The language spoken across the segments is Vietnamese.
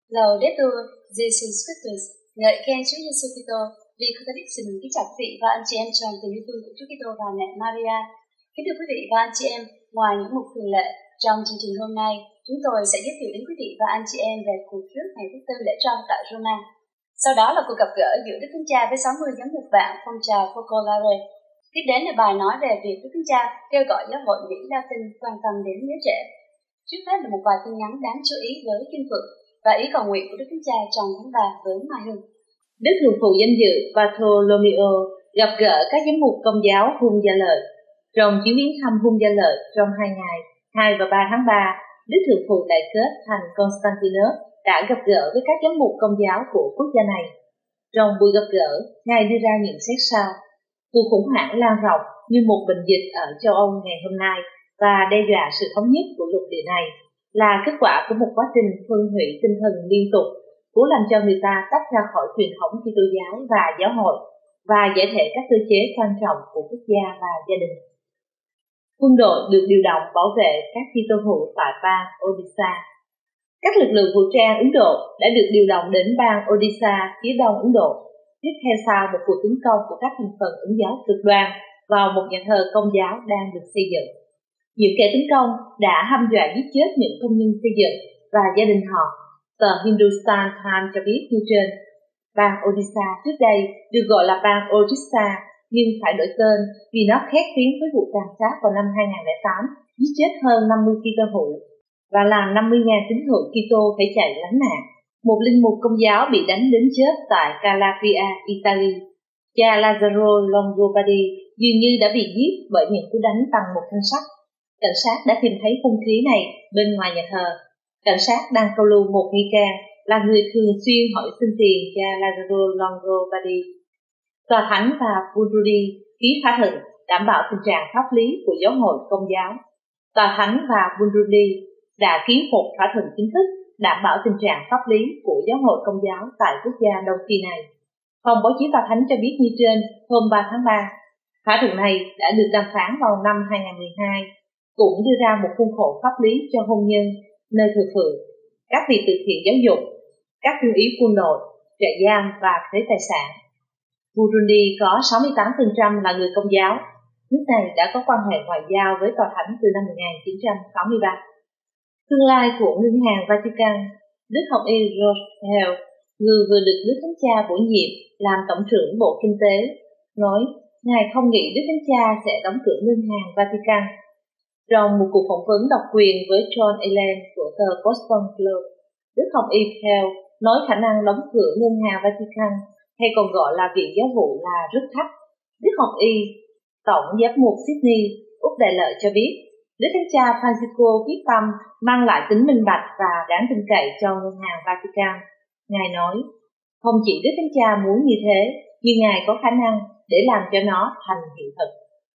Laudetur Jesus Christus, ngợi khen Chúa Giêsu Kitô. Vì Catholic xin kính chào quý vị và anh chị em trong tình yêu thương của Chúa Kitô và mẹ Maria. Kính thưa quý vị và anh chị em, ngoài những mục thường lệ, trong chương trình hôm nay, chúng tôi sẽ giới thiệu đến quý vị và anh chị em về cuộc rước ngày thứ tư lễ Tron tại Roma. Sau đó là cuộc gặp gỡ giữa Đức Thánh Cha với 60 giám mục vạn phong trào Focolare. Tiếp đến là bài nói về việc Đức Thánh Cha kêu gọi giáo hội Mỹ Latin quan tâm đến giới trẻ. Trước hết là một vài tin nhắn đáng chú ý với Kim Phượng và ý cầu nguyện của Đức Thánh Cha trong tháng 3 với Mai Hưng. Đức Thường phụ danh dự Bartolomeo gặp gỡ các giám mục Công giáo Hung Gia Lợi. Trong chuyến viếng thăm Hung Gia Lợi trong 2 ngày, 2 và 3 tháng 3, Đức Thường phụ đại kết thành Constantinus đã gặp gỡ với các giám mục Công giáo của quốc gia này. Trong buổi gặp gỡ, Ngài đưa ra nhận xét sau: cuộc khủng hoảng lan rộng như một bệnh dịch ở châu Âu ngày hôm nay và đe dọa sự thống nhất của lục địa này là kết quả của một quá trình phân hủy tinh thần liên tục, cố làm cho người ta tách ra khỏi truyền thống Kitô giáo và giáo hội và giải thể các cơ chế quan trọng của quốc gia và gia đình. Quân đội được điều động bảo vệ các Kitô hữu tại bang Odisha. Các lực lượng vũ trang Ấn Độ đã được điều động đến bang Odisha phía đông Ấn Độ, tiếp theo sau một cuộc tấn công của các thành phần Ấn giáo cực đoan vào một nhà thờ Công giáo đang được xây dựng. Những kẻ tấn công đã hăm dọa giết chết những công nhân xây dựng và gia đình họ. Tờ Hindustan Times cho biết như trên. Bang Odisha trước đây được gọi là bang Odisha nhưng phải đổi tên vì nó khét tiếng với vụ tàn sát vào năm 2008, giết chết hơn 50 Kitô hữu và làm 50.000 tín hữu Kitô phải chạy lánh nạn. Một linh mục Công giáo bị đánh đến chết tại Calabria, Italy. Cha Lazzaro Longobardi dường như đã bị giết bởi những cú đánh bằng một thanh sắt. Cảnh sát đã tìm thấy hung khí này bên ngoài nhà thờ. Cảnh sát đang câu lưu một nghi can là người thường xuyên hỏi xin tiền cha Lazzaro Longobardi. Tòa Thánh và Bunduri ký thỏa thuận đảm bảo tình trạng pháp lý của giáo hội Công giáo. Tòa Thánh và Bunduri đã ký một thỏa thuận chính thức đảm bảo tình trạng pháp lý của giáo hội Công giáo tại quốc gia Đông Phi này. Phòng báo chí Tòa Thánh cho biết như trên hôm 3 tháng 3, thỏa thuận này đã được đàm phán vào năm 2012, cũng đưa ra một khuôn khổ pháp lý cho hôn nhân, nơi thờ phượng, các việc từ thiện giáo dục, các thương ý quân đội, trại giam và thuế tài sản. Burundi có 68% là người Công giáo. Nước này đã có quan hệ ngoại giao với Tòa Thánh từ năm 1963. Tương lai của Ngân hàng Vatican. Đức Học y Rothschild, người vừa được Đức Thánh Cha bổ nhiệm làm Tổng trưởng Bộ Kinh tế, nói Ngài không nghĩ Đức Thánh Cha sẽ đóng cửa Ngân hàng Vatican. Trong một cuộc phỏng vấn độc quyền với John Allen của tờ Boston Globe, Đức Học y Pell nói khả năng đóng cửa Ngân hàng Vatican, hay còn gọi là Viện Giáo vụ, là rất thấp. Đức Học y Tổng giám mục Sydney, Úc Đại Lợi cho biết, Đức Thánh Cha Francisco quyết tâm mang lại tính minh bạch và đáng tin cậy cho Ngân hàng Vatican. Ngài nói, không chỉ Đức Thánh Cha muốn như thế, nhưng Ngài có khả năng để làm cho nó thành hiện thực.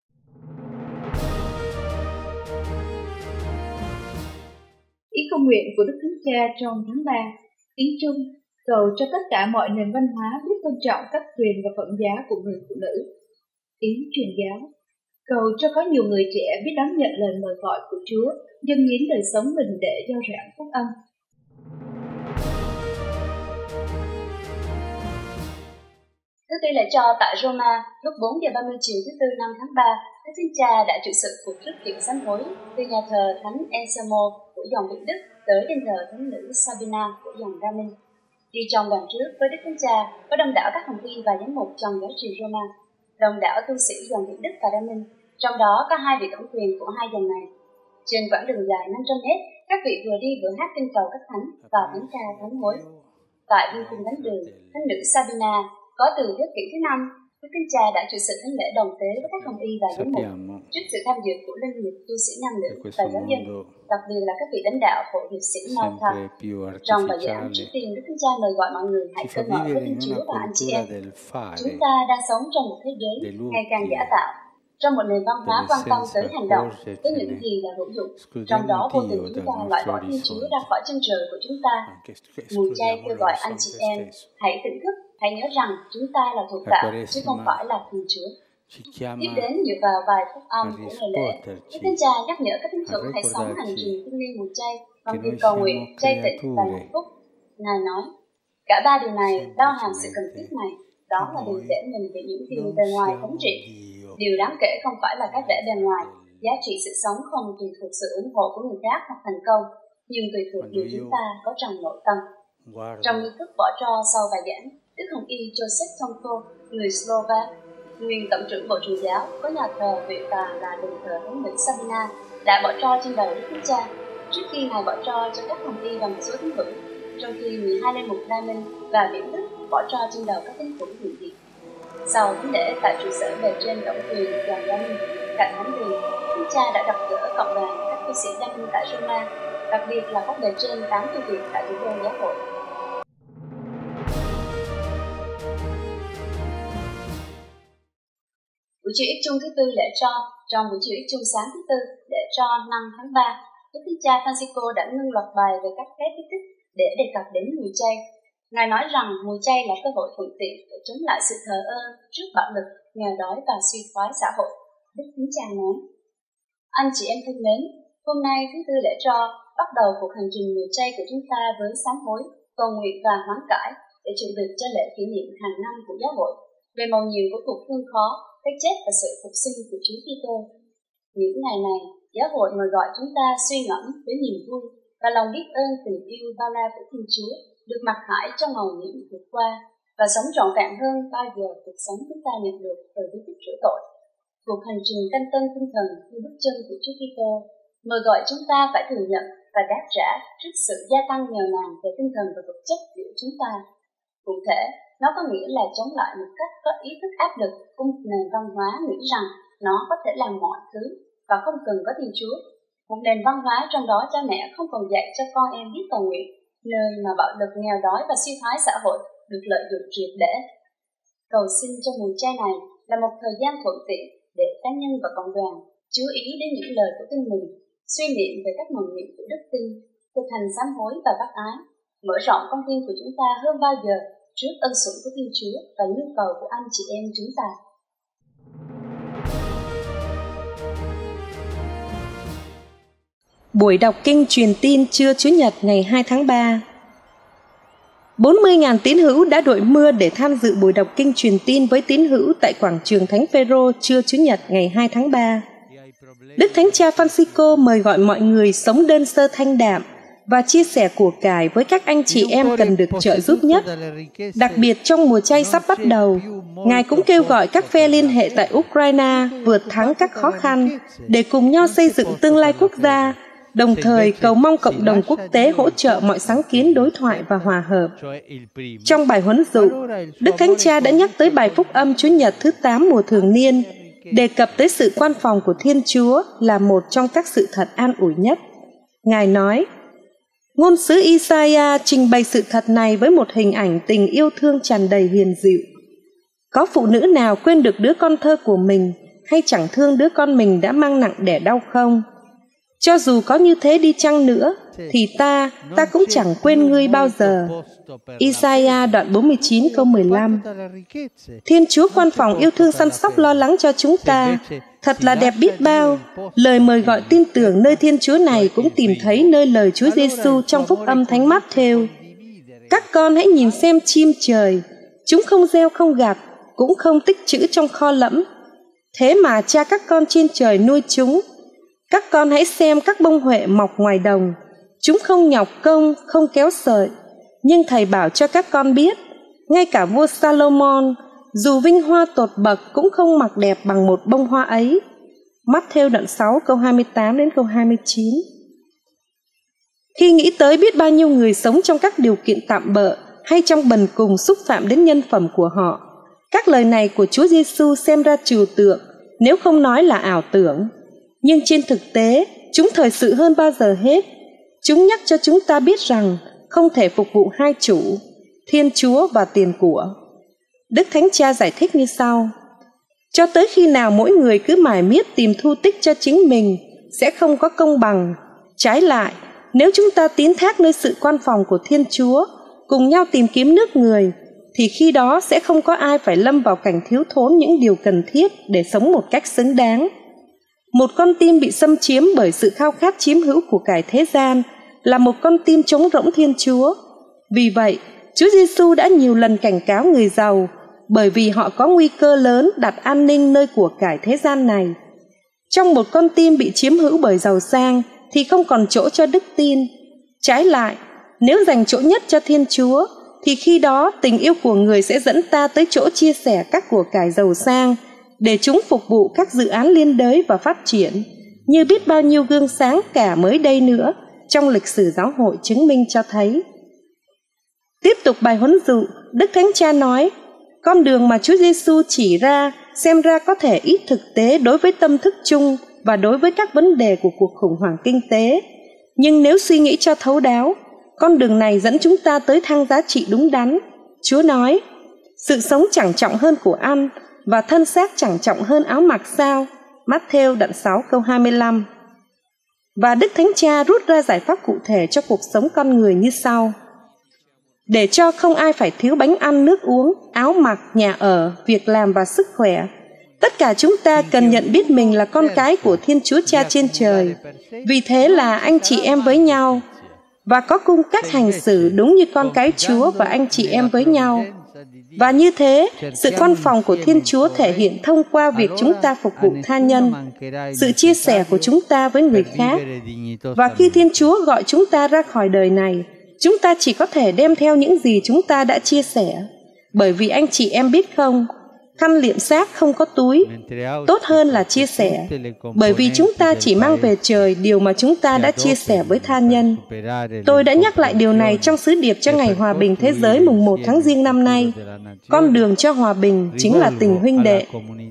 Ý cầu nguyện của Đức Thánh Cha trong tháng 3, tiếng Trung, cầu cho tất cả mọi nền văn hóa biết tôn trọng các quyền và phẩm giá của người phụ nữ. Tiếng truyền giáo, cầu cho có nhiều người trẻ biết đón nhận lời mời gọi của Chúa, dâng hiến đời sống mình để rao giảng phúc âm. Thứ tư lễ Tro tại Roma, lúc 4 giờ 30 chiều thứ Tư năm tháng 3, Đức Thánh Cha đã chủ sự cuộc rước kiệu sám hối từ nhà thờ Thánh Anselmo của dòng Vĩnh Đức tới đền thờ Thánh nữ Sabina của dòng Ramin. Đi trong đoàn trước với Đức Thánh Cha có đông đảo các thành viên và giám mục trong giáo triều Roma, đông đảo tu sĩ dòng Vĩnh Đức và Ramin, trong đó có 2 vị tổng quyền của 2 dòng này. Trên quãng đường dài 500 mét, các vị vừa đi vừa hát kinh cầu các thánh và thánh ca thánh hối. Tại bên cung thánh đường, Thánh nữ Sabina có từ thế kỷ thứ 5, Đức Thánh Cha đã chủ sự thánh lễ đồng tế với các công y và giám mục trước sự tham dự của linh mục tu sĩ nam nữ và giáo dân, đặc biệt là các vị lãnh đạo hội hiệp sĩ Malta. Trong bài giảng trước tiên, Đức Thánh Cha mời gọi mọi người hãy cởi mở với Thiên Chúa và anh chị em. Chúng ta đang sống trong một thế giới ngày càng giả tạo, trong một nền văn hóa quan tâm tới hành động, tới những gì là hữu dụng. Trong đó vô tình chúng ta loại bỏ Thiên Chúa ra khỏi chân trời của chúng ta. Mùi chay kêu gọi anh chị em hãy tỉnh thức, hãy nhớ rằng chúng ta là thuộc tạo chứ không phải là Thiên Chúa. Tiếp đến dựa vào vài phúc âm của ngày lễ, Đức Thánh Cha nhắc nhở các tín hữu hãy sống hành trình thiêng liêng mùi chay bằng việc cầu nguyện, chay tịnh và hạnh phúc. Ngài nói, cả ba điều này bao hàm sự cần thiết này, đó là đừng để mình bị những điều bề ngoài thống trị. Điều đáng kể không phải là cái vẻ bề ngoài, giá trị sự sống không tùy thuộc sự ủng hộ của người khác hoặc thành công, nhưng tùy thuộc điều chúng ta có trong nội tâm. Trong nghi thức bỏ tro sau bài giảng, Đức Hồng Y Joseph Tomko, người Slovak, nguyên tổng trưởng Bộ Truyền giáo, có nhà thờ vị tà là đền thờ thánh nữ Sabina, đã bỏ tro trên đầu Đức Chúa Cha. Trước khi Ngài bỏ tro cho các Hồng Y và một số tín hữu, trong khi 12 linh mục La Minh và Viễn Đức bỏ tro trên đầu các tín hữu hiện diện. Sau thánh lễ tại trụ sở bề trên tổng quyền dòng La Minh, cạnh thánh đường, Đức Cha đã gặp gỡ cộng đoàn các tu sĩ La Minh tại Roma, đặc biệt là các bề trên 8 tu viện tại thủ đô giáo hội. Buổi chiều ít chung thứ tư lễ tro. Trong buổi chiều ít chung sáng thứ tư lễ tro 5 tháng 3, Đức Thánh Cha Francisco đã ngưng loạt bài về các phép kích thích để đề cập đến mùi chay. Ngài nói rằng mùi chay là cơ hội thuận tiện để chống lại sự thờ ơ trước bạo lực, nghèo đói và suy thoái xã hội. Đức Thánh Cha nói, anh chị em thân mến, hôm nay thứ tư lễ tro bắt đầu cuộc hành trình mùi chay của chúng ta với sám hối, cầu nguyện và hoán cải để chuẩn bị cho lễ kỷ niệm hàng năm của giáo hội về mầu nhiệm của cuộc thương khó, cái chết và sự phục sinh của Chúa Kitô. Những ngày này, giáo hội mời gọi chúng ta suy ngẫm với niềm vui và lòng biết ơn tình yêu bao la của Thiên Chúa được mặc khải trong mầu nhiệm vượt qua và sống trọn vẹn hơn bao giờ cuộc sống chúng ta nhận được từ bí tích rửa tội. Cuộc hành trình canh tân tinh thần theo bước chân của Chúa Kitô mời gọi chúng ta phải thừa nhận và đáp trả trước sự gia tăng nghèo nàn về tinh thần và vật chất của chúng ta. Cụ thể, nó có nghĩa là chống lại một cách có ý thức áp lực của một nền văn hóa nghĩ rằng nó có thể làm mọi thứ và không cần có Thiên Chúa. Một nền văn hóa trong đó cha mẹ không còn dạy cho con em biết cầu nguyện, nơi mà bạo lực, nghèo đói và suy thoái xã hội được lợi dụng triệt để. Cầu xin cho mùa chay này là một thời gian thuận tiện để cá nhân và cộng đoàn chú ý đến những lời của Tin Mừng, suy niệm về các mầu nhiệm của đức tin, thực hành sám hối và bác ái, mở rộng con tim của chúng ta hơn bao giờ trước ân sủng của Thiên Chúa và nhu cầu của anh chị em chúng ta. Buổi đọc kinh truyền tin trưa Chủ nhật ngày 2 tháng 3. 40.000 tín hữu đã đội mưa để tham dự buổi đọc kinh truyền tin với tín hữu tại quảng trường Thánh Phêrô trưa Chủ nhật ngày 2 tháng 3. Đức Thánh Cha Francisco mời gọi mọi người sống đơn sơ thanh đạm và chia sẻ của cải với các anh chị em cần được trợ giúp nhất. Đặc biệt trong mùa chay sắp bắt đầu, Ngài cũng kêu gọi các phe liên hệ tại Ukraine vượt thắng các khó khăn để cùng nhau xây dựng tương lai quốc gia, đồng thời cầu mong cộng đồng quốc tế hỗ trợ mọi sáng kiến đối thoại và hòa hợp. Trong bài huấn dụ, Đức Thánh Cha đã nhắc tới bài phúc âm Chủ nhật thứ 8 mùa thường niên, đề cập tới sự quan phòng của Thiên Chúa là một trong các sự thật an ủi nhất. Ngài nói, ngôn sứ Isaiah trình bày sự thật này với một hình ảnh tình yêu thương tràn đầy hiền dịu. Có phụ nữ nào quên được đứa con thơ của mình hay chẳng thương đứa con mình đã mang nặng đẻ đau không? Cho dù có như thế đi chăng nữa, thì ta cũng chẳng quên ngươi bao giờ. Isaiah đoạn 49 câu 15. Thiên Chúa quan phòng yêu thương săn sóc lo lắng cho chúng ta. Thật là đẹp biết bao. Lời mời gọi tin tưởng nơi Thiên Chúa này cũng tìm thấy nơi lời Chúa Giêsu trong phúc âm Thánh Mát-thêu. Các con hãy nhìn xem chim trời, chúng không gieo không gặt, cũng không tích trữ trong kho lẫm. Thế mà Cha các con trên trời nuôi chúng. Các con hãy xem các bông huệ mọc ngoài đồng, chúng không nhọc công, không kéo sợi. Nhưng Thầy bảo cho các con biết, ngay cả vua Salomon, dù vinh hoa tột bậc cũng không mặc đẹp bằng một bông hoa ấy. Mát-thêu đoạn 6 câu 28 đến câu 29. Khi nghĩ tới biết bao nhiêu người sống trong các điều kiện tạm bợ hay trong bần cùng xúc phạm đến nhân phẩm của họ, các lời này của Chúa Giêsu xem ra trừu tượng, nếu không nói là ảo tưởng. Nhưng trên thực tế, chúng thời sự hơn bao giờ hết. Chúng nhắc cho chúng ta biết rằng không thể phục vụ hai chủ, Thiên Chúa và tiền của. Đức Thánh Cha giải thích như sau: cho tới khi nào mỗi người cứ mải miết tìm thu tích cho chính mình, sẽ không có công bằng. Trái lại, nếu chúng ta tín thác nơi sự quan phòng của Thiên Chúa, cùng nhau tìm kiếm nước người, thì khi đó sẽ không có ai phải lâm vào cảnh thiếu thốn những điều cần thiết để sống một cách xứng đáng. Một con tim bị xâm chiếm bởi sự khao khát chiếm hữu của cải thế gian là một con tim trống rỗng Thiên Chúa. Vì vậy, Chúa Giêsu đã nhiều lần cảnh cáo người giàu, bởi vì họ có nguy cơ lớn đặt an ninh nơi của cải thế gian này. Trong một con tim bị chiếm hữu bởi giàu sang thì không còn chỗ cho đức tin. Trái lại, nếu dành chỗ nhất cho Thiên Chúa, thì khi đó tình yêu của người sẽ dẫn ta tới chỗ chia sẻ các của cải giàu sang, để chúng phục vụ các dự án liên đới và phát triển, như biết bao nhiêu gương sáng cả mới đây nữa trong lịch sử giáo hội chứng minh cho thấy. Tiếp tục bài huấn dụ, Đức Thánh Cha nói, con đường mà Chúa Giêsu chỉ ra xem ra có thể ít thực tế đối với tâm thức chung và đối với các vấn đề của cuộc khủng hoảng kinh tế. Nhưng nếu suy nghĩ cho thấu đáo, con đường này dẫn chúng ta tới thang giá trị đúng đắn. Chúa nói, sự sống chẳng trọng hơn của ăn, và thân xác chẳng trọng hơn áo mặc sao? Mát-thêu đoạn 6 câu 25. Và Đức Thánh Cha rút ra giải pháp cụ thể cho cuộc sống con người như sau. Để cho không ai phải thiếu bánh ăn, nước uống, áo mặc, nhà ở, việc làm và sức khỏe, tất cả chúng ta cần nhận biết mình là con cái của Thiên Chúa Cha trên trời. Vì thế là anh chị em với nhau, và có cung cách hành xử đúng như con cái Chúa và anh chị em với nhau. Và như thế, sự con phòng của Thiên Chúa thể hiện thông qua việc chúng ta phục vụ tha nhân, sự chia sẻ của chúng ta với người khác. Và khi Thiên Chúa gọi chúng ta ra khỏi đời này, chúng ta chỉ có thể đem theo những gì chúng ta đã chia sẻ. Bởi vì anh chị em biết không, khăn liệm xác không có túi, tốt hơn là chia sẻ, bởi vì chúng ta chỉ mang về trời điều mà chúng ta đã chia sẻ với tha nhân. Tôi đã nhắc lại điều này trong sứ điệp cho Ngày Hòa bình Thế giới mùng 1 tháng Giêng năm nay. Con đường cho hòa bình chính là tình huynh đệ.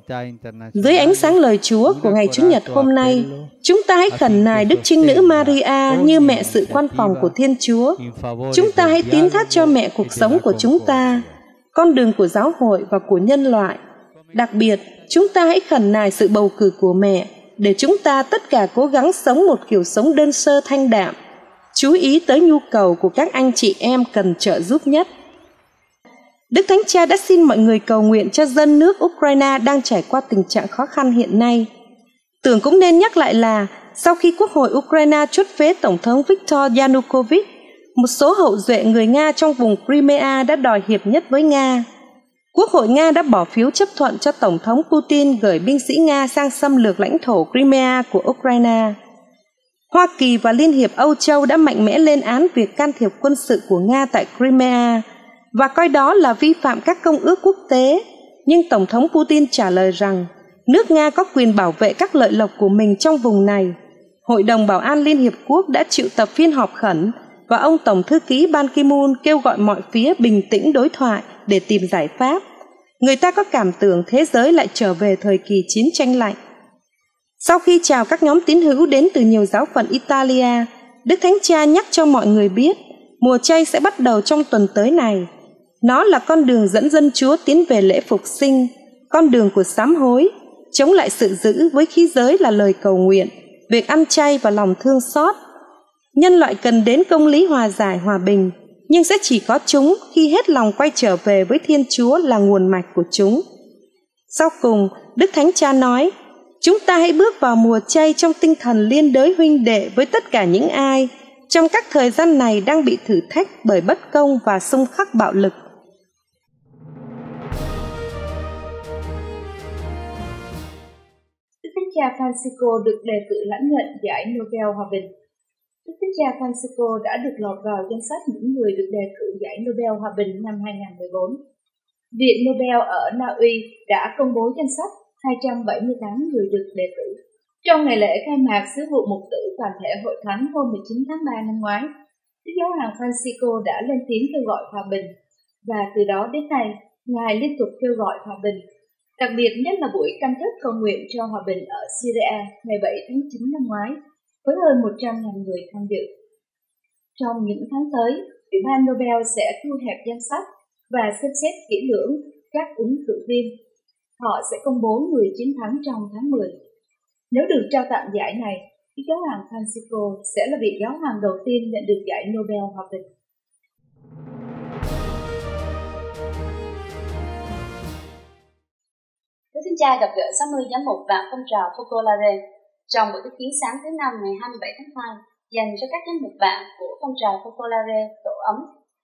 Dưới ánh sáng lời Chúa của ngày Chủ nhật hôm nay, chúng ta hãy khẩn nài Đức Trinh Nữ Maria như mẹ sự quan phòng của Thiên Chúa. Chúng ta hãy tín thác cho mẹ cuộc sống của chúng ta, con đường của giáo hội và của nhân loại. Đặc biệt, chúng ta hãy khẩn nài sự bầu cử của mẹ, để chúng ta tất cả cố gắng sống một kiểu sống đơn sơ thanh đạm, chú ý tới nhu cầu của các anh chị em cần trợ giúp nhất. Đức Thánh Cha đã xin mọi người cầu nguyện cho dân nước Ukraine đang trải qua tình trạng khó khăn hiện nay. Tưởng cũng nên nhắc lại là, sau khi Quốc hội Ukraine chốt phế Tổng thống Viktor Yanukovych, một số hậu duệ người Nga trong vùng Crimea đã đòi hiệp nhất với Nga. Quốc hội Nga đã bỏ phiếu chấp thuận cho Tổng thống Putin gửi binh sĩ Nga sang xâm lược lãnh thổ Crimea của Ukraine. Hoa Kỳ và Liên hiệp Âu Châu đã mạnh mẽ lên án việc can thiệp quân sự của Nga tại Crimea và coi đó là vi phạm các công ước quốc tế. Nhưng Tổng thống Putin trả lời rằng nước Nga có quyền bảo vệ các lợi lộc của mình trong vùng này. Hội đồng Bảo an Liên hiệp Quốc đã triệu tập phiên họp khẩn và ông Tổng thư ký Ban Ki-moon kêu gọi mọi phía bình tĩnh đối thoại để tìm giải pháp. Người ta có cảm tưởng thế giới lại trở về thời kỳ chiến tranh lạnh. Sau khi chào các nhóm tín hữu đến từ nhiều giáo phận Italia, Đức Thánh Cha nhắc cho mọi người biết mùa chay sẽ bắt đầu trong tuần tới này. Nó là con đường dẫn dân Chúa tiến về lễ phục sinh, con đường của sám hối, chống lại sự dữ với khí giới là lời cầu nguyện, việc ăn chay và lòng thương xót. Nhân loại cần đến công lý hòa giải hòa bình, nhưng sẽ chỉ có chúng khi hết lòng quay trở về với Thiên Chúa là nguồn mạch của chúng. Sau cùng, Đức Thánh Cha nói, chúng ta hãy bước vào mùa chay trong tinh thần liên đới huynh đệ với tất cả những ai trong các thời gian này đang bị thử thách bởi bất công và xung khắc bạo lực. Đức Thánh Cha Francisco được đề cử lãnh nhận giải Nobel Hòa bình. Đức Thánh Cha Francisco đã được lọt vào danh sách những người được đề cử giải Nobel Hòa bình năm 2014. Viện Nobel ở Na Uy đã công bố danh sách 278 người được đề cử. Trong ngày lễ khai mạc sứ vụ mục tử toàn thể hội thánh hôm 19 tháng 3 năm ngoái, Đức Giáo hoàng Francisco đã lên tiếng kêu gọi hòa bình, và từ đó đến nay, Ngài liên tục kêu gọi hòa bình, đặc biệt nhất là buổi cam kết cầu nguyện cho hòa bình ở Syria ngày 7 tháng 9 năm ngoái, với hơn 100.000 người tham dự. Trong những tháng tới, Ủy ban Nobel sẽ thu hẹp danh sách và xem xét kỹ lưỡng các ứng cử viên. Họ sẽ công bố người chiến thắng trong tháng 10. Nếu được trao tặng giải này, Đức Giáo hoàng Francisco sẽ là vị giáo hoàng đầu tiên nhận được giải Nobel Hòa bình. Đức Thánh Cha gặp gỡ 60 giám mục và phong trào Focolare trong buổi tiếp kiến sáng thứ năm ngày 27 tháng 2 dành cho các giám mục bạn của phong trào Focolare tổ ấm.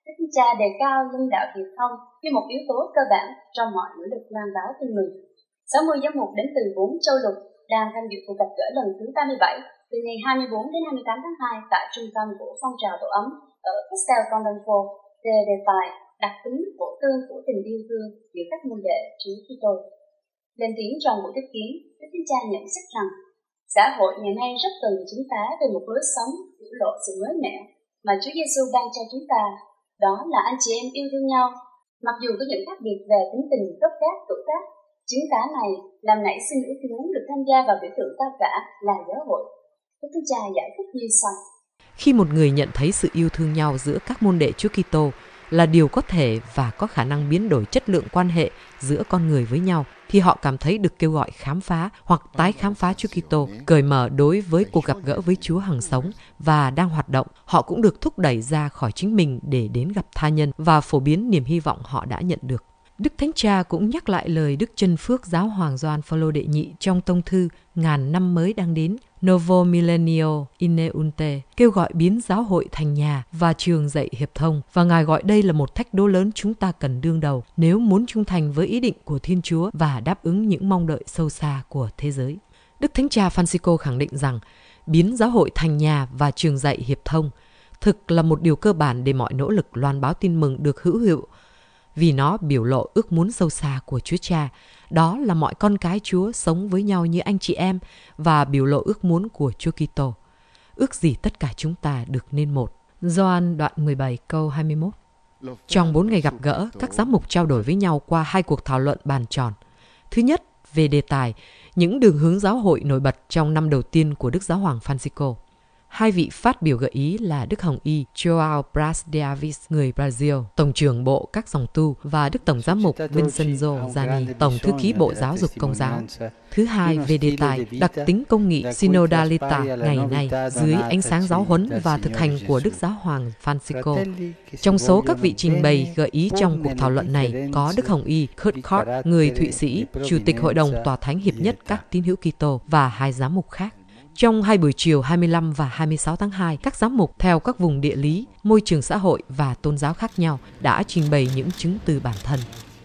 Đức Thánh Cha đề cao nhân đạo hiệp thông như một yếu tố cơ bản trong mọi nỗ lực loan báo tin mừng. 60 giám mục đến từ 4 châu lục đang tham dự cuộc gặp gỡ lần thứ 37 từ ngày 24 đến 28 tháng 2 tại trung tâm của phong trào tổ ấm ở Castel Gandolfo về đề tài đặc tính bổ tương của tình yêu thương giữa các môn đệ Chúa Kitô. Lên tiếng trong buổi tiếp kiến, Đức Thánh Cha nhận xét rằng xã hội ngày nay rất cần chúng ta về một lối sống biểu lộ sự mới mẻ mà Chúa Giêsu ban cho chúng ta. Đó là anh chị em yêu thương nhau, mặc dù có những khác biệt về tính tình, gốc gác, tuổi tác. Chứng tá này làm nảy sinh ước muốn được tham gia vào biểu tượng cao cả là giáo hội. Đức Thánh Cha giải thích như sau. Khi một người nhận thấy sự yêu thương nhau giữa các môn đệ Chúa Kitô là điều có thể và có khả năng biến đổi chất lượng quan hệ giữa con người với nhau, thì họ cảm thấy được kêu gọi khám phá hoặc tái khám phá Chúa Kitô, cởi mở đối với cuộc gặp gỡ với Chúa hằng sống và đang hoạt động. Họ cũng được thúc đẩy ra khỏi chính mình để đến gặp tha nhân và phổ biến niềm hy vọng họ đã nhận được. Đức Thánh Cha cũng nhắc lại lời Đức Chân Phước Giáo hoàng Gioan Phaolô đệ nhị trong tông thư Ngàn năm mới đang đến, Novo Millennio Ineunte, kêu gọi biến giáo hội thành nhà và trường dạy hiệp thông, và Ngài gọi đây là một thách đố lớn chúng ta cần đương đầu nếu muốn trung thành với ý định của Thiên Chúa và đáp ứng những mong đợi sâu xa của thế giới. Đức Thánh Cha Francisco khẳng định rằng biến giáo hội thành nhà và trường dạy hiệp thông thực là một điều cơ bản để mọi nỗ lực loan báo tin mừng được hữu hiệu, vì nó biểu lộ ước muốn sâu xa của Chúa Cha, đó là mọi con cái Chúa sống với nhau như anh chị em, và biểu lộ ước muốn của Chúa Kitô. Ước gì tất cả chúng ta được nên một. Gioan đoạn 17 câu 21. Trong 4 ngày gặp gỡ, các giám mục trao đổi với nhau qua 2 cuộc thảo luận bàn tròn. Thứ nhất, về đề tài những đường hướng giáo hội nổi bật trong năm đầu tiên của Đức Giáo hoàng Francisco. 2 vị phát biểu gợi ý là Đức Hồng Y João Braz de Avis, người Brazil, Tổng trưởng Bộ các dòng tu, và Đức Tổng giám mục Vincenzo Zani, Tổng thư ký Bộ Giáo dục Công giáo. Thứ hai, về đề tài đặc tính công nghị Synodalita ngày nay dưới ánh sáng giáo huấn và thực hành của Đức Giáo hoàng Francisco. Trong số các vị trình bày gợi ý trong cuộc thảo luận này có Đức Hồng Y Kurt Koch, người Thụy Sĩ, Chủ tịch Hội đồng Tòa Thánh Hiệp nhất các tín hữu Kitô, và 2 giám mục khác. Trong 2 buổi chiều 25 và 26 tháng 2, các giám mục theo các vùng địa lý, môi trường xã hội và tôn giáo khác nhau đã trình bày những chứng từ bản thân.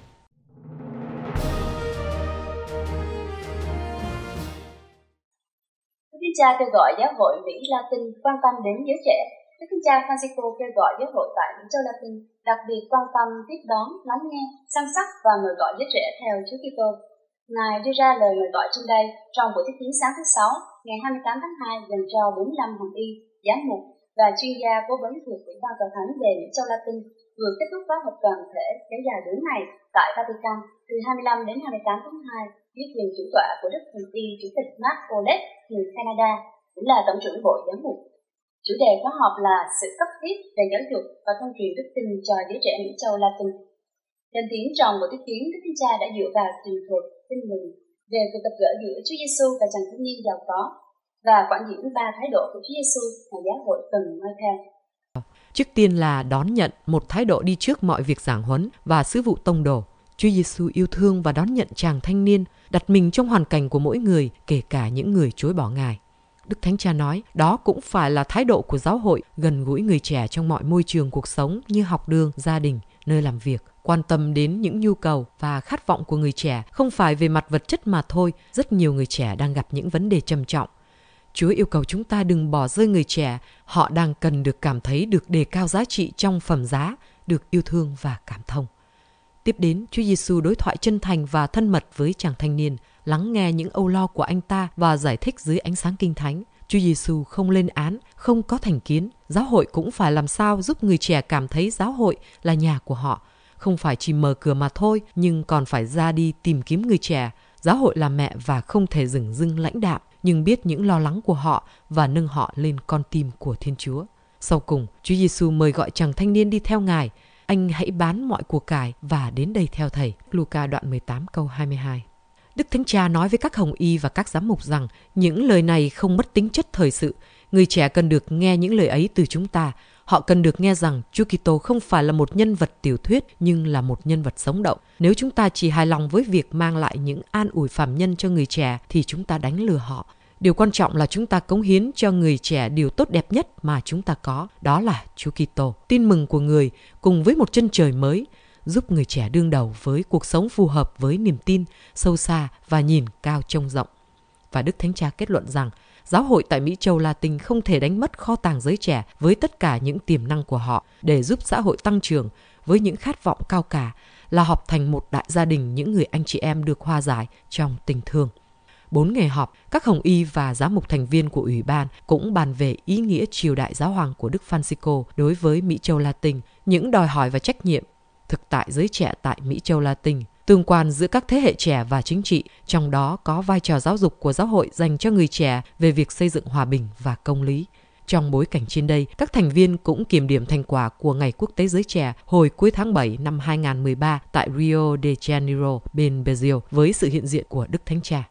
Đức Thánh Cha kêu gọi giáo hội Mỹ Latin quan tâm đến giới trẻ. Đức Thánh Cha Francisco kêu gọi giáo hội tại Mỹ Châu Latin đặc biệt quan tâm, tiếp đón, lắng nghe, săn sóc và mời gọi giới trẻ theo Chúa Kitô. Ngài đưa ra lời mời gọi trên đây trong buổi tiếp kiến sáng thứ 6 ngày 28 tháng 2 dành cho 45 hoàng y, giám mục và chuyên gia cố vấn thuộc Ủy ban Tòa Thánh về Mỹ Châu Latin vừa kết thúc khóa học toàn thể kéo dài 4 ngày tại Vatican từ 25 đến 28 tháng 2 dưới quyền chủ tọa của Đức Hoàng y Chủ tịch Mark Olet, người Canada, cũng là Tổng trưởng Bộ Giám mục. Chủ đề khóa học là sự cấp thiết về giáo dục và thông truyền đức tin cho giới trẻ Mỹ Châu Latin. Lên tiếng trong buổi tiếp kiến, Đức Thánh Cha đã dựa vào trình thuật tin mừng về cuộc gặp gỡ giữa Chúa Giêsu và chàng thanh niên giàu có và quảng diễn 3 thái độ của Chúa Giêsu mà giáo hội cần noi theo. Trước tiên là đón nhận, một thái độ đi trước mọi việc giảng huấn và sứ vụ tông đồ. Chúa Giêsu yêu thương và đón nhận chàng thanh niên, đặt mình trong hoàn cảnh của mỗi người, kể cả những người chối bỏ Ngài. Đức Thánh Cha nói, đó cũng phải là thái độ của giáo hội, gần gũi người trẻ trong mọi môi trường cuộc sống như học đường, gia đình, nơi làm việc, quan tâm đến những nhu cầu và khát vọng của người trẻ, không phải về mặt vật chất mà thôi. Rất nhiều người trẻ đang gặp những vấn đề trầm trọng. Chúa yêu cầu chúng ta đừng bỏ rơi người trẻ, họ đang cần được cảm thấy được đề cao giá trị trong phẩm giá, được yêu thương và cảm thông. Tiếp đến, Chúa Giêsu đối thoại chân thành và thân mật với chàng thanh niên, lắng nghe những âu lo của anh ta và giải thích dưới ánh sáng Kinh Thánh. Chúa Giêsu không lên án, không có thành kiến. Giáo hội cũng phải làm sao giúp người trẻ cảm thấy giáo hội là nhà của họ. Không phải chỉ mở cửa mà thôi, nhưng còn phải ra đi tìm kiếm người trẻ. Giáo hội là mẹ và không thể dửng dưng lãnh đạm, nhưng biết những lo lắng của họ và nâng họ lên con tim của Thiên Chúa. Sau cùng, Chúa Giêsu mời gọi chàng thanh niên đi theo Ngài. Anh hãy bán mọi của cải và đến đây theo Thầy. Luca đoạn 18 câu 22. Đức Thánh Cha nói với các hồng y và các giám mục rằng những lời này không mất tính chất thời sự. Người trẻ cần được nghe những lời ấy từ chúng ta. Họ cần được nghe rằng Chúa Kitô không phải là một nhân vật tiểu thuyết nhưng là một nhân vật sống động. Nếu chúng ta chỉ hài lòng với việc mang lại những an ủi phàm nhân cho người trẻ thì chúng ta đánh lừa họ. Điều quan trọng là chúng ta cống hiến cho người trẻ điều tốt đẹp nhất mà chúng ta có, đó là Chúa Kitô, tin mừng của người cùng với một chân trời mới, giúp người trẻ đương đầu với cuộc sống phù hợp với niềm tin sâu xa và nhìn cao trông rộng. Và Đức Thánh Cha kết luận rằng, giáo hội tại Mỹ Châu Latin không thể đánh mất kho tàng giới trẻ với tất cả những tiềm năng của họ để giúp xã hội tăng trưởng với những khát vọng cao cả là họp thành một đại gia đình những người anh chị em được hòa giải trong tình thương. 4 ngày họp, các hồng y và giám mục thành viên của Ủy ban cũng bàn về ý nghĩa triều đại giáo hoàng của Đức Francisco đối với Mỹ Châu Latin, những đòi hỏi và trách nhiệm, thực tại giới trẻ tại Mỹ Châu Latin, tương quan giữa các thế hệ trẻ và chính trị, trong đó có vai trò giáo dục của giáo hội dành cho người trẻ về việc xây dựng hòa bình và công lý. Trong bối cảnh trên đây, các thành viên cũng kiểm điểm thành quả của Ngày Quốc tế Giới Trẻ hồi cuối tháng 7 năm 2013 tại Rio de Janeiro, bên Brazil, với sự hiện diện của Đức Thánh Cha.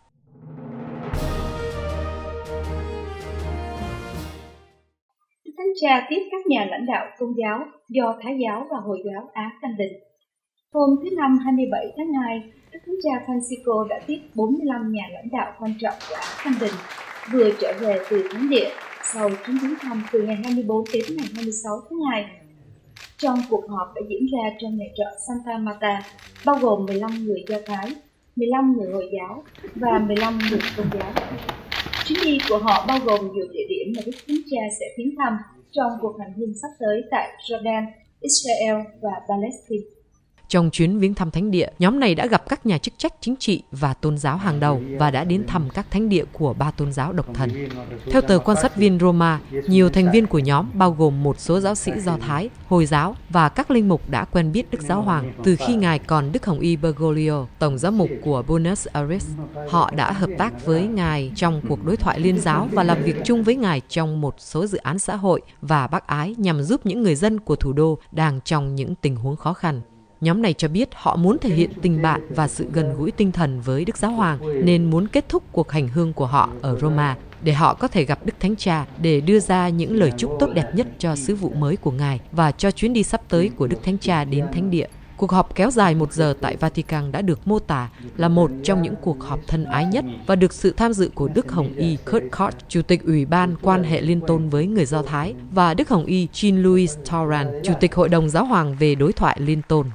Đức Thánh Cha tiếp các nhà lãnh đạo Công giáo, Do Thái giáo và Hồi giáo Á Thanh Bình. Hôm thứ Năm 27 tháng 2, Đức Thánh Cha Francisco đã tiếp 45 nhà lãnh đạo quan trọng của Á Thanh Bình vừa trở về từ Thánh Địa sau chuyến viếng thăm từ ngày 24 đến ngày 26 tháng 2. Trong cuộc họp đã diễn ra trong nhà trọ Santa Marta, bao gồm 15 người Do Thái, 15 người Hồi giáo và 15 người Công giáo. Chuyến đi của họ bao gồm nhiều địa điểm mà Đức Thánh Cha sẽ viếng thăm trong cuộc hành hương sắp tới tại Jordan, Israel và Palestine. Trong chuyến viếng thăm thánh địa, nhóm này đã gặp các nhà chức trách chính trị và tôn giáo hàng đầu và đã đến thăm các thánh địa của 3 tôn giáo độc thần. Theo tờ quan sát viên Roma, nhiều thành viên của nhóm bao gồm một số giáo sĩ Do Thái, Hồi giáo và các linh mục đã quen biết Đức Giáo Hoàng từ khi Ngài còn Đức Hồng Y Bergoglio, Tổng giám mục của Buenos Aires. Họ đã hợp tác với Ngài trong cuộc đối thoại liên giáo và làm việc chung với Ngài trong một số dự án xã hội và bác ái nhằm giúp những người dân của thủ đô đang trong những tình huống khó khăn. Nhóm này cho biết họ muốn thể hiện tình bạn và sự gần gũi tinh thần với Đức Giáo Hoàng nên muốn kết thúc cuộc hành hương của họ ở Roma để họ có thể gặp Đức Thánh Cha để đưa ra những lời chúc tốt đẹp nhất cho sứ vụ mới của Ngài và cho chuyến đi sắp tới của Đức Thánh Cha đến Thánh Địa. Cuộc họp kéo dài 1 giờ tại Vatican đã được mô tả là một trong những cuộc họp thân ái nhất và được sự tham dự của Đức Hồng Y Kurt, Chủ tịch Ủy ban quan hệ liên tôn với người Do Thái, và Đức Hồng Y Jean-Louis Tauran, Chủ tịch Hội đồng Giáo hoàng về đối thoại liên tôn.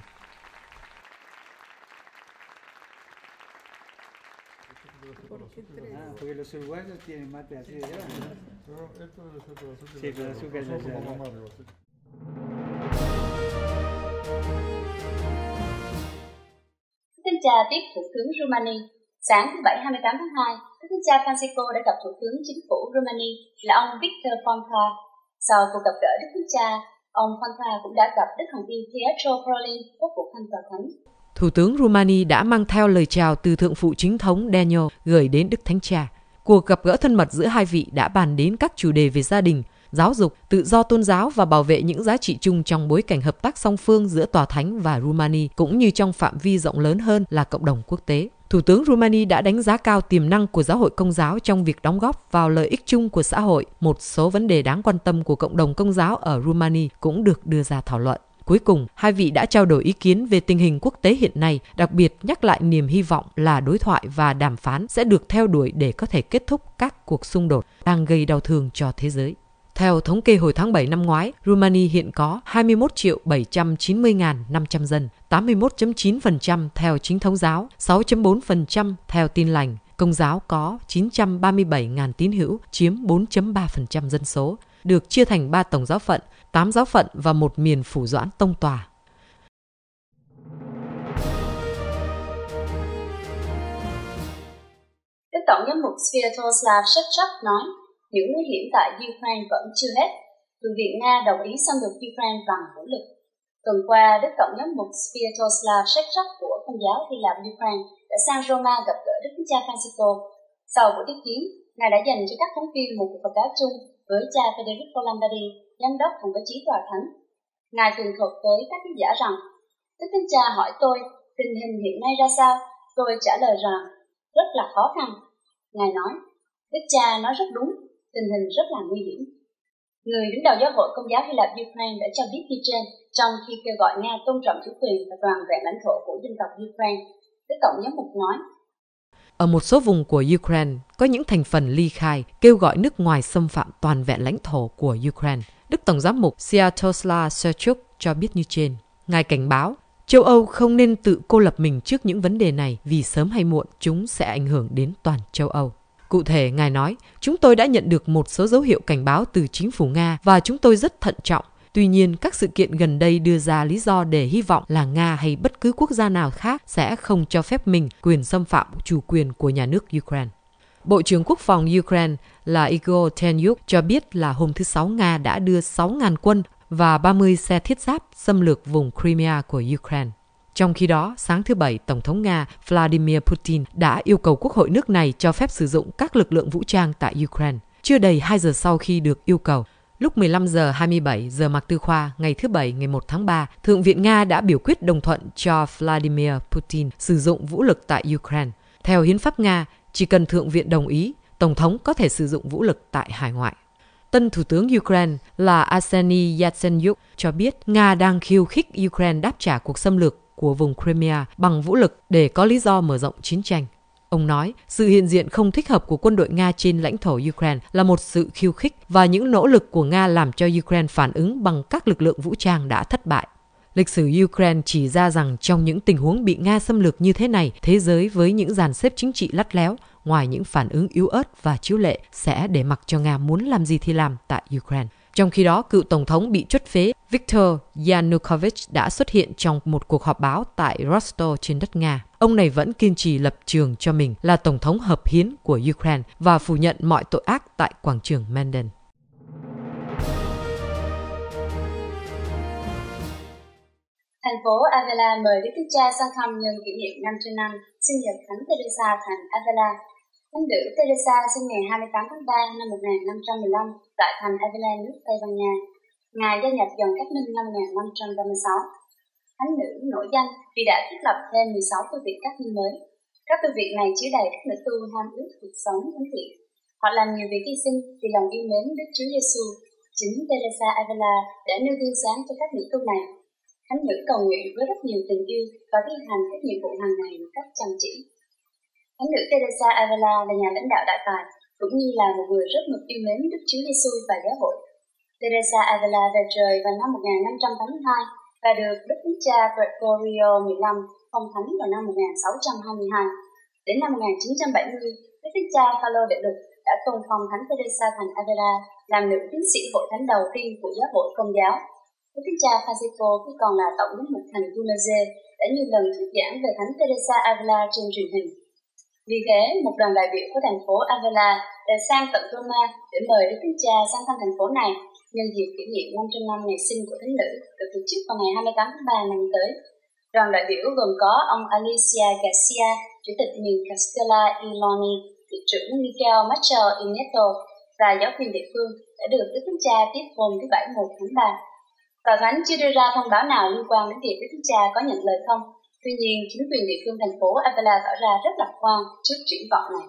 Porque los uruguayos tienen mate así de grande. Sí, pero azúcar es allá. Thánh Cha tiếp Thủ tướng Romania. Sáng thứ Bảy 28 tháng 2, Thánh Cha Francisco đã gặp Thủ tướng Chính phủ Romania là ông Victor Ponta. Sau cuộc gặp gỡ Đức Thánh Cha, ông Ponta cũng đã gặp Đức Hồng Y Pietro Parolin, quốc vụ khanh tòa thánh. Thủ tướng Romania đã mang theo lời chào từ Thượng phụ Chính thống Daniel gửi đến Đức Thánh Cha. Cuộc gặp gỡ thân mật giữa hai vị đã bàn đến các chủ đề về gia đình, giáo dục, tự do tôn giáo và bảo vệ những giá trị chung trong bối cảnh hợp tác song phương giữa Tòa Thánh và Romania, cũng như trong phạm vi rộng lớn hơn là cộng đồng quốc tế. Thủ tướng Romania đã đánh giá cao tiềm năng của giáo hội Công giáo trong việc đóng góp vào lợi ích chung của xã hội. Một số vấn đề đáng quan tâm của cộng đồng Công giáo ở Romania cũng được đưa ra thảo luận. Cuối cùng, hai vị đã trao đổi ý kiến về tình hình quốc tế hiện nay, đặc biệt nhắc lại niềm hy vọng là đối thoại và đàm phán sẽ được theo đuổi để có thể kết thúc các cuộc xung đột đang gây đau thương cho thế giới. Theo thống kê hồi tháng 7 năm ngoái, Romania hiện có 21.790.500 dân, 81.9% theo Chính thống giáo, 6.4% theo Tin lành. Công giáo có 937.000 tín hữu, chiếm 4.3% dân số, được chia thành 3 tổng giáo phận, 8 giáo phận và một miền phủ doãn tông tòa. Đức Tổng giám mục Sviatoslav Shevchuk nói, những nguy hiểm tại Ukraine vẫn chưa hết. Thượng viện Nga đồng ý xâm lược Ukraine bằng vũ lực. Tuần qua, Đức Tổng giám mục Sviatoslav Shevchuk của Công giáo Hy Lạp Ukraine đã sang Roma gặp gỡ Đức Thánh Cha Francisco. Sau buổi tiếp kiến, Ngài đã dành cho các phóng viên một cuộc báo cáo chung với cha Federico Lombardi, giám đốc cùng với chí tòa thánh. Ngài tường thuật với các khán giả rằng, Đức Thánh Cha hỏi tôi tình hình hiện nay ra sao, tôi trả lời rằng rất là khó khăn. Ngài nói, Đức Cha nói rất đúng, tình hình rất là nguy hiểm. Người đứng đầu giáo hội Công giáo Hy Lạp Ukraine đã cho biết như trên trong khi kêu gọi Nga tôn trọng chủ quyền và toàn vẹn lãnh thổ của dân tộc Ukraine. Đức Tổng giám mục nói, Ở một số vùng của Ukraine, có những thành phần ly khai kêu gọi nước ngoài xâm phạm toàn vẹn lãnh thổ của Ukraine. Đức Tổng giám mục Sviatoslav Serchuk cho biết như trên. Ngài cảnh báo, châu Âu không nên tự cô lập mình trước những vấn đề này vì sớm hay muộn chúng sẽ ảnh hưởng đến toàn châu Âu. Cụ thể, Ngài nói, chúng tôi đã nhận được một số dấu hiệu cảnh báo từ chính phủ Nga và chúng tôi rất thận trọng. Tuy nhiên, các sự kiện gần đây đưa ra lý do để hy vọng là Nga hay bất cứ quốc gia nào khác sẽ không cho phép mình quyền xâm phạm chủ quyền của nhà nước Ukraine. Bộ trưởng Quốc phòng Ukraine là Igor Tenyuk cho biết là hôm thứ Sáu Nga đã đưa 6.000 quân và 30 xe thiết giáp xâm lược vùng Crimea của Ukraine. Trong khi đó, sáng thứ Bảy, Tổng thống Nga Vladimir Putin đã yêu cầu Quốc hội nước này cho phép sử dụng các lực lượng vũ trang tại Ukraine. Chưa đầy 2 giờ sau khi được yêu cầu, lúc 15 giờ 27 giờ Mạc Tư Khoa, ngày thứ Bảy, ngày 1 tháng 3, Thượng viện Nga đã biểu quyết đồng thuận cho Vladimir Putin sử dụng vũ lực tại Ukraine. Theo hiến pháp Nga, chỉ cần Thượng viện đồng ý, Tổng thống có thể sử dụng vũ lực tại hải ngoại. Tân Thủ tướng Ukraine là Arseniy Yatsenyuk cho biết Nga đang khiêu khích Ukraine đáp trả cuộc xâm lược của vùng Crimea bằng vũ lực để có lý do mở rộng chiến tranh. Ông nói, sự hiện diện không thích hợp của quân đội Nga trên lãnh thổ Ukraine là một sự khiêu khích và những nỗ lực của Nga làm cho Ukraine phản ứng bằng các lực lượng vũ trang đã thất bại. Lịch sử Ukraine chỉ ra rằng trong những tình huống bị Nga xâm lược như thế này, thế giới với những dàn xếp chính trị lắt léo, ngoài những phản ứng yếu ớt và chiếu lệ, sẽ để mặc cho Nga muốn làm gì thì làm tại Ukraine. Trong khi đó, cựu Tổng thống bị truất phế Viktor Yanukovych đã xuất hiện trong một cuộc họp báo tại Rostov trên đất Nga. Ông này vẫn kiên trì lập trường cho mình là Tổng thống hợp hiến của Ukraine và phủ nhận mọi tội ác tại quảng trường Maidan. Thành phố Avila mời Đức Chúa Cha sang thăm nhân kỷ niệm 500 năm sinh nhật Thánh Teresa thành Avila. Thánh nữ Teresa sinh ngày 28 tháng 3 năm 1515 tại thành Avila, nước Tây Ban Nha. Ngài gia nhập dòng Các Minh năm 1536. Thánh nữ nổi danh vì đã thiết lập thêm 16 tu viện Các Minh mới. Các tu viện này chứa đầy các nữ tu ham ước cuộc sống thánh thiện. Họ làm nhiều việc hy sinh vì lòng yêu mến Đức Chúa Giêsu. Chính Teresa Avila đã nêu gương sáng cho các nữ tu này. Thánh nữ cầu nguyện với rất nhiều tình yêu và thi hành các nhiệm vụ hàng ngày một cách chăm chỉ. Thánh nữ Teresa Avila là nhà lãnh đạo đại tài, cũng như là một người rất mực yêu mến Đức Chúa Giêsu và giáo hội. Teresa Avila về trời vào năm 1582 và được Đức Thánh Cha Gregorio XV phong thánh vào năm 1622. Đến năm 1970, Đức Thánh Cha Phaolô đệ lục đã tôn phong Thánh Teresa thành Avila làm nữ tiến sĩ hội thánh đầu tiên của giáo hội Công giáo. Đức Thánh Cha Francisco khi còn là tổng giám mục thành Buenos đã nhiều lần thuyết giảng về Thánh Teresa Avila trên truyền hình. Vì thế, một đoàn đại biểu của thành phố Avila đã sang tận Roma để mời Đức Thánh Cha sang thăm thành phố này nhân dịp kỷ niệm 500 năm ngày sinh của Thánh nữ được tổ chức vào ngày 28 tháng 3 năm tới. Đoàn đại biểu gồm có ông Alicia Garcia, chủ tịch miền Castilla y León, thị trưởng Miguel Machel y Neto và giáo viên địa phương đã được Đức Thánh Cha tiếp hôm thứ Bảy 1 tháng 3. Tòa Thánh chưa đưa ra thông báo nào liên quan đến việc Đức Thánh Cha có nhận lời không. Tuy nhiên, chính quyền địa phương thành phố Avila tỏ ra rất lạc quan trước triển vọng này.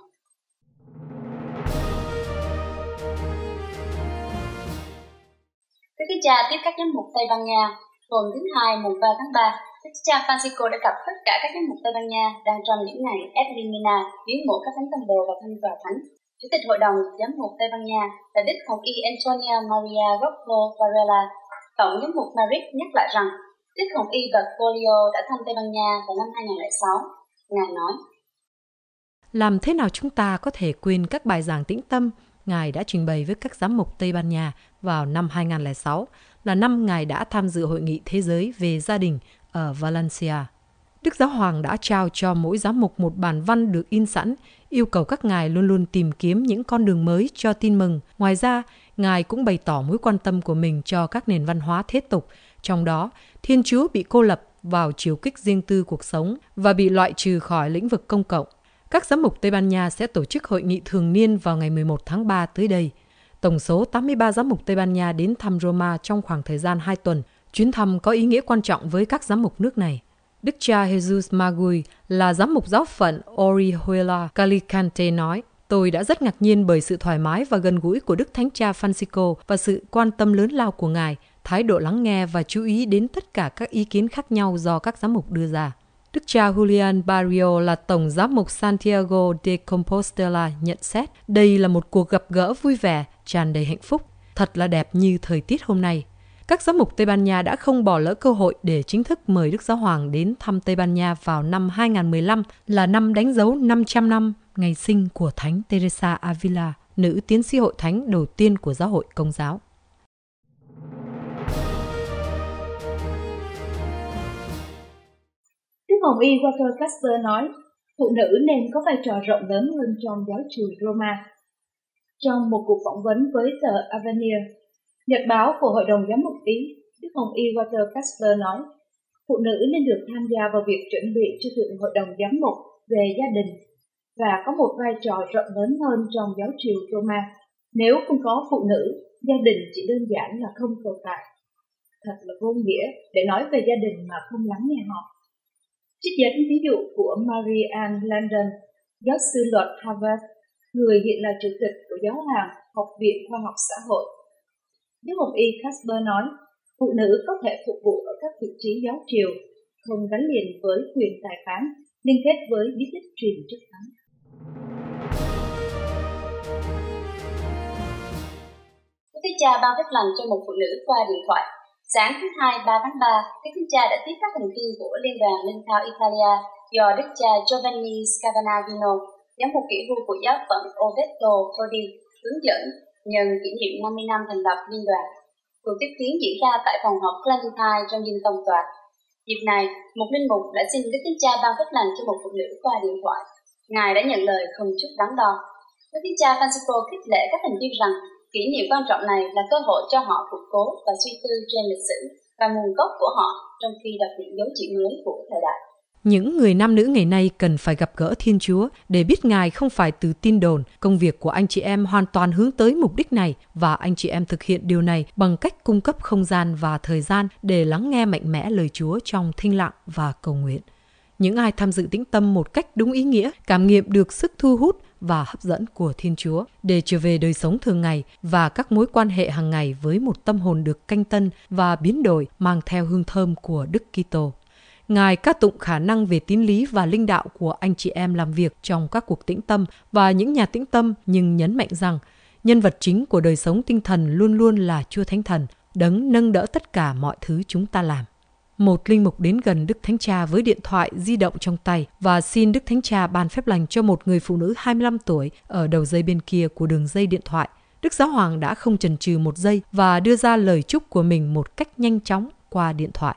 Đức Thánh Cha tiếp các giám mục Tây Ban Nha. Hôm thứ Hai mùng 3 tháng 3, Đức Thánh Cha Francisco đã gặp tất cả các giám mục Tây Ban Nha đang trong những ngày Elimina viếng mộ các thánh tông đồ và thăm tòa thánh. Chủ tịch Hội đồng Giám mục Tây Ban Nha là Đức Hồng Y Antonio Maria Rocco Varela. Tổng giám mục Madrid nhắc lại rằng Đức Hồng Y Bergoglio đã thăm Tây Ban Nha vào năm 2006. Ngài nói, làm thế nào chúng ta có thể quên các bài giảng tĩnh tâm Ngài đã trình bày với các giám mục Tây Ban Nha vào năm 2006, là năm Ngài đã tham dự Hội nghị Thế giới về gia đình ở Valencia. Đức Giáo Hoàng đã trao cho mỗi giám mục một bản văn được in sẵn, yêu cầu các ngài luôn luôn tìm kiếm những con đường mới cho tin mừng. Ngoài ra, Ngài cũng bày tỏ mối quan tâm của mình cho các nền văn hóa thế tục, trong đó Thiên Chúa bị cô lập vào chiều kích riêng tư cuộc sống và bị loại trừ khỏi lĩnh vực công cộng. Các giám mục Tây Ban Nha sẽ tổ chức hội nghị thường niên vào ngày 11 tháng 3 tới đây. Tổng số 83 giám mục Tây Ban Nha đến thăm Roma trong khoảng thời gian 2 tuần. Chuyến thăm có ý nghĩa quan trọng với các giám mục nước này. Đức cha Jesus Magui là giám mục giáo phận Orihuela Calicante nói, tôi đã rất ngạc nhiên bởi sự thoải mái và gần gũi của Đức Thánh cha Francisco và sự quan tâm lớn lao của Ngài, thái độ lắng nghe và chú ý đến tất cả các ý kiến khác nhau do các giám mục đưa ra. Đức cha Julian Barrio là Tổng giám mục Santiago de Compostela nhận xét đây là một cuộc gặp gỡ vui vẻ, tràn đầy hạnh phúc, thật là đẹp như thời tiết hôm nay. Các giám mục Tây Ban Nha đã không bỏ lỡ cơ hội để chính thức mời Đức Giáo Hoàng đến thăm Tây Ban Nha vào năm 2015, là năm đánh dấu 500 năm ngày sinh của Thánh Teresa Avila, nữ tiến sĩ hội thánh đầu tiên của Giáo hội Công giáo. Đức Hồng Y Walter Casper nói, phụ nữ nên có vai trò rộng lớn hơn trong giáo trường Roma. Trong một cuộc phỏng vấn với tờ Avenir, nhật báo của Hội đồng Giám mục Ý, Đức Hồng Y Walter Casper nói, phụ nữ nên được tham gia vào việc chuẩn bị cho Thượng Hội đồng Giám mục về gia đình và có một vai trò rộng lớn hơn trong giáo triều Roma. Nếu không có phụ nữ, gia đình chỉ đơn giản là không tồn tại. Thật là vô nghĩa để nói về gia đình mà không lắng nghe họ. Trích dẫn ví dụ của Mary Ann Landon, giáo sư luật Harvard, người hiện là chủ tịch của Giáo hoàng Học viện Khoa học Xã hội. Đức Hồng Y Casper nói, phụ nữ có thể phục vụ ở các vị trí giáo triều, không gắn liền với quyền tài phán, liên kết với bí tích truyền chức thánh. Đức Thánh Cha ban phép lành cho một phụ nữ qua điện thoại. Sáng thứ Hai 3 tháng 3, Đức Thánh Cha đã tiếp các thành viên của Liên đoàn Linh Thao Italia do Đức cha Giovanni Scavanavino, giám mục kỷ vu của giáo phận Orvieto Todi, hướng dẫn nhân kỷ niệm 50 năm thành lập liên đoàn. Cuộc tiếp kiến diễn ra tại phòng họp Clementine trong dinh tông tòa. Dịp này, một linh mục đã xin Đức Thánh Cha ban phép lành cho một phụ nữ qua điện thoại. Ngài đã nhận lời không chút đắn đo. Đức Thánh Cha Francisco khích lệ các thành viên rằng kỷ niệm quan trọng này là cơ hội cho họ phục cố và suy tư trên lịch sử và nguồn gốc của họ trong khi đọc những dấu chỉ mới của thời đại. Những người nam nữ ngày nay cần phải gặp gỡ Thiên Chúa để biết Ngài không phải từ tin đồn. Công việc của anh chị em hoàn toàn hướng tới mục đích này và anh chị em thực hiện điều này bằng cách cung cấp không gian và thời gian để lắng nghe mạnh mẽ lời Chúa trong thinh lặng và cầu nguyện. Những ai tham dự tĩnh tâm một cách đúng ý nghĩa cảm nghiệm được sức thu hút và hấp dẫn của Thiên Chúa để trở về đời sống thường ngày và các mối quan hệ hàng ngày với một tâm hồn được canh tân và biến đổi mang theo hương thơm của Đức Kitô. Ngài ca tụng khả năng về tín lý và linh đạo của anh chị em làm việc trong các cuộc tĩnh tâm và những nhà tĩnh tâm, nhưng nhấn mạnh rằng nhân vật chính của đời sống tinh thần luôn luôn là Chúa Thánh Thần, đấng nâng đỡ tất cả mọi thứ chúng ta làm. Một linh mục đến gần Đức Thánh Cha với điện thoại di động trong tay và xin Đức Thánh Cha ban phép lành cho một người phụ nữ 25 tuổi ở đầu dây bên kia của đường dây điện thoại. Đức Giáo Hoàng đã không chần chừ một giây và đưa ra lời chúc của mình một cách nhanh chóng qua điện thoại.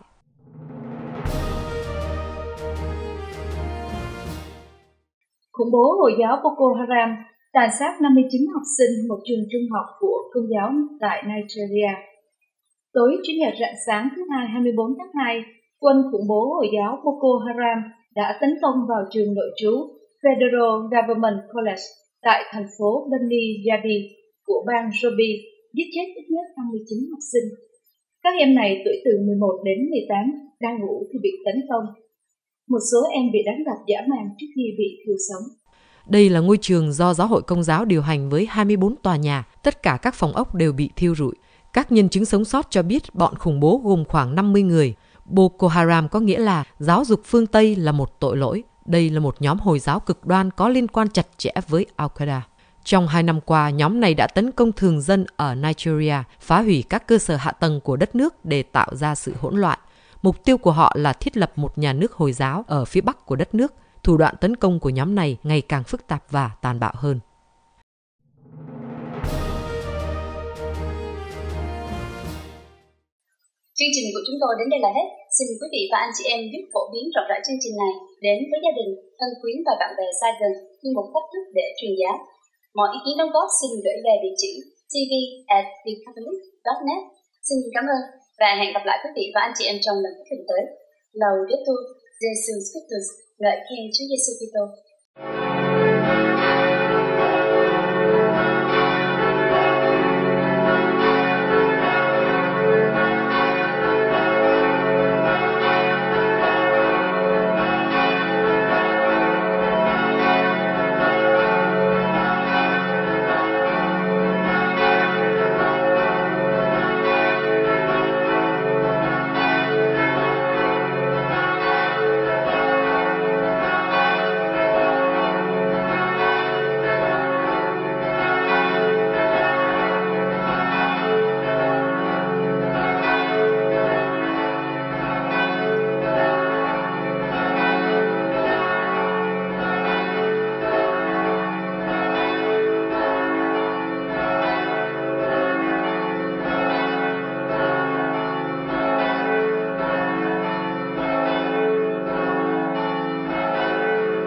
Khủng bố Hồi giáo Boko Haram tàn sát 59 học sinh một trường trung học của Công giáo tại Nigeria. Tối Chủ nhật rạng sáng thứ Hai 24 tháng 2, quân khủng bố Hồi giáo Boko Haram đã tấn công vào trường nội trú Federal Government College tại thành phố Bani Yadi của bang Yobe, giết chết ít nhất 59 học sinh. Các em này tuổi từ 11 đến 18 đang ngủ thì bị tấn công. Một số em bị đánh đập dã man trước khi bị thiêu sống. Đây là ngôi trường do Giáo hội Công giáo điều hành với 24 tòa nhà, tất cả các phòng ốc đều bị thiêu rụi. Các nhân chứng sống sót cho biết bọn khủng bố gồm khoảng 50 người. Boko Haram có nghĩa là giáo dục phương Tây là một tội lỗi. Đây là một nhóm Hồi giáo cực đoan có liên quan chặt chẽ với Al-Qaeda. Trong 2 năm qua, nhóm này đã tấn công thường dân ở Nigeria, phá hủy các cơ sở hạ tầng của đất nước để tạo ra sự hỗn loạn. Mục tiêu của họ là thiết lập một nhà nước Hồi giáo ở phía bắc của đất nước. Thủ đoạn tấn công của nhóm này ngày càng phức tạp và tàn bạo hơn. Chương trình của chúng tôi đến đây là hết. Xin quý vị và anh chị em giúp phổ biến rộng rãi chương trình này đến với gia đình, thân quyến và bạn bè xa gần như một cách thức để truyền giáo. Mọi ý kiến đóng góp xin gửi về địa chỉ tv@thecatholic.net. Xin cảm ơn và hẹn gặp lại quý vị và anh chị em trong lần phát hình tới. Laudetur Jesus Christus, ngợi khen Chúa Giêsu Kitô.